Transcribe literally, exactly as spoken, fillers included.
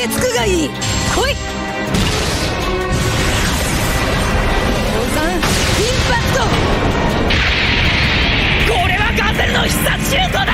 てつくがいい。来い。鉱山インパクト。これはガゼルの必殺シュートだ。